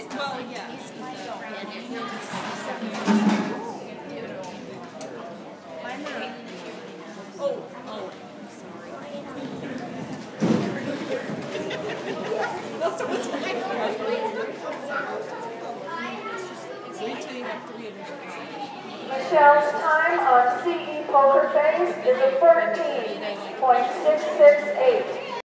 Well, yeah. Oh, oh. That's what's right. Wait till you have 3 of them. Michelle's time on CE Poker Face is a 14.668.